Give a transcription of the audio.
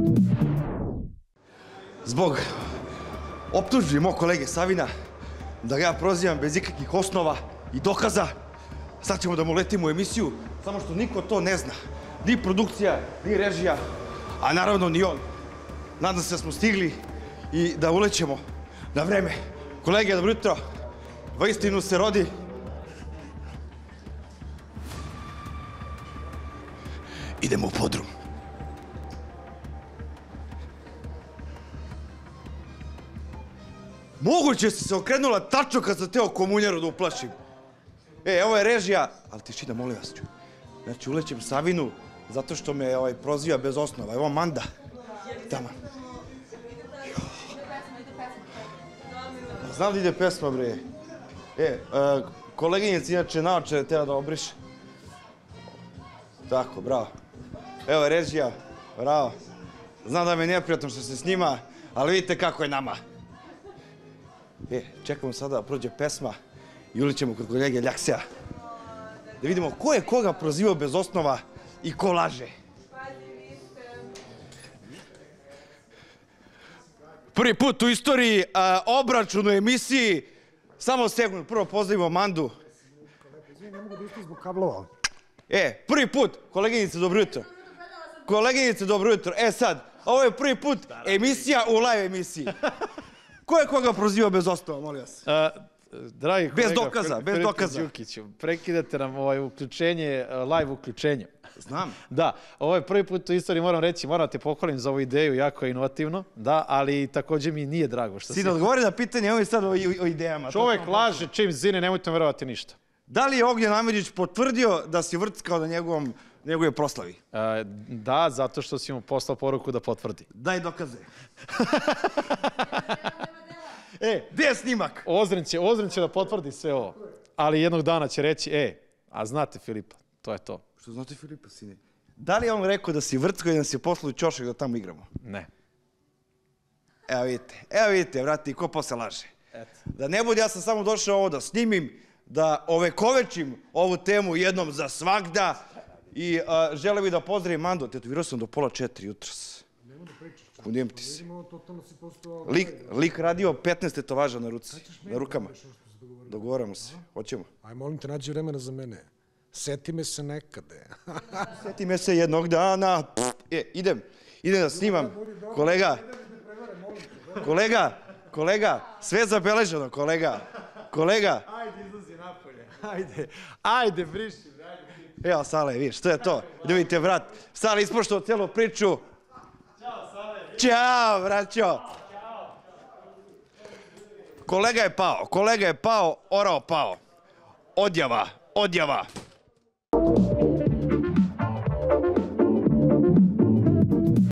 Zbog optužbi mog kolege Savina da ga ja prozivam bez ikakvih osnova i dokaza, sad ćemo da mu letimo u emisiju, samo što niko to ne zna. Ni produkcija, ni režija, a naravno ni on. Nadam se da smo stigli i da ulećemo na vreme. Kolege, dobro jutro. Vaistinu se rodi. Idemo u podrum. Moguće si se okrenula tačno kad sam teo komunjaru da uplašim. Ovo je režija, ali tišina, molim vas. Znači, ulećem Savinu zato što me proziva bez osnova. Evo Manda. Tamo. Znam da ide pesma, bre. Koleginica inače naočare tela da obriše. Tako, bravo. Evo je režija, bravo. Znam da mi je neprijatno što se snima, ali vidite kako je nama. Čekamo sada da prođe pesma i ulićemo kod kolege Ljaksea. Da vidimo ko je koga prozivao bez osnova i ko laže. Prvi put u istoriji obračun u emisiji. Samo sekund, prvo pozdravimo Mandu. Izvini, ne mogu da isti zbog kablova. Prvi put, koleginice, dobro jutro. Koleginice, dobro jutro. Sad, ovo je prvi put emisija u live emisiji. Ko je koga prozivao bez osnova, molim vas? Dragi kolega, bez dokaza, bez dokaza. Đukiću, prekidate nam uključenje, live uključenje. Znam. Da, ovo je prvi put u istoriji, moram reći, moram te pohvalim za ovu ideju, jako je inovativno, da, ali također mi nije drago što si... Sine, odgovori na pitanje, ovo je sad o idejama. Čovjek laže čim zine, nemojte verovati ništa. Da li je Ognjen Amidžić potvrdio da si vrckao na njegove proslavi? Da, zato što si mu poslao poruku da potvrdi. Daj dokaze. Gdje je snimak? Ozren će da potvrdi sve ovo, ali jednog dana će reći, a znate Filipa, to je to. Što znate Filipa, sine? Da li je on rekao da si vrckao i da si poslao u ćošak da tamo igramo? Ne. Evo vidite, vrati, ko posle laže. Da ne bude, ja sam samo došao ovo da snimim, da ovekovečim ovu temu jednom za svagda i želeo bih da pozdravim Mandu, tetovirao sam do 3:30 jutros. Nemo da pričaš. Kundijem ti se. Totalno si postao... Lik radio 15 tetovaža na rukama. Dogovaramo se, hoćemo. Aj, molim te, nađi vremena za mene. Seti me se nekade. Seti me se jednog dana. Idem da snimam. Kolega, sve je zabeleženo, kolega. Ajde, izlazi napolje. Ajde, briši. Evo, Sale, vidiš, što je to? Da vidite, vrat. Sale ispoštao celu priču. Ćao, Sale. Ćao, braćo. Kolega je pao, orao pao. Odjava.